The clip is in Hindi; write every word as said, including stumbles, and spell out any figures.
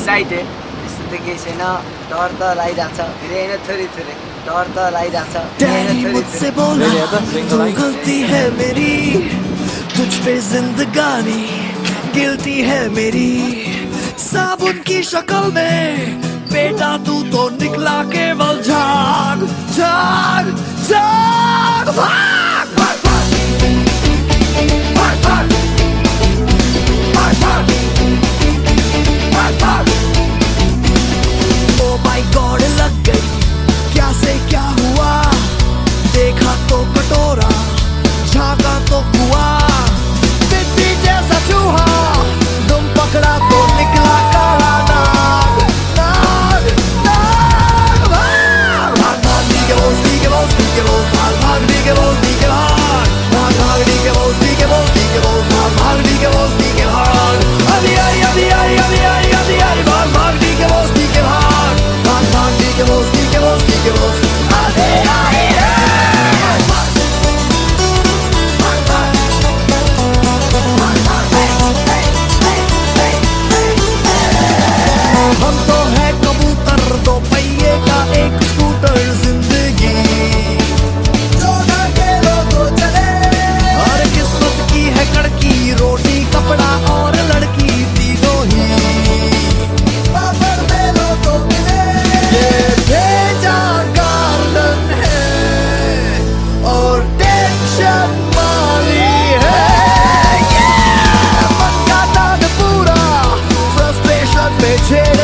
एक्साइटेड। त्यस्तो त केही छैन, डर त लागिरहेको छ धेरै होइन थोरै थोरै डर त लागिरहेको छ। डैडी मुझसे बोला तू गलती है मेरी, तुझ पे जिंदगानी गिल्टी है मेरी। साबुन की शक्ल में बेटा तू तो निकला केवल झाग झाग झाग। भाग भाग भाग भाग भाग भाग भाग भाग। ओ माय गॉड लग गई क्या से क्या हुआ, देखा तो कटोरा झांका तो कुआ। मिट्टी जैसा चूहा तुम पकड़ा तो निकला काला नाग नाग नाग। भाग भाग भाग डी के बोस डी के बोस डी के बोस भाग भाग डी के बोस डी के भाग भाग भाग डी के बोस डी के बोस डी के बोस भाग भाग डी के बोस डी के भाग। अभी आई अभी आई अभी आई अभी आई भाग भाग डी के बोस डी के भाग भाग भाग डी के बोस डी के बोस डी के बोस। अभी आई हम तो है कबूतर दो पहिए का एक स्कूटर जिंदगी जोड़ा के लो तो चले। और किस्मत की है कड़की रोटी कपड़ा और लड़की तीनों ही बाबर में लो तो मिले। ये भेजा गार्डन है और टेंशन मारी है। ये मन का दाद पूरा फ्रस्ट्रेशन में छे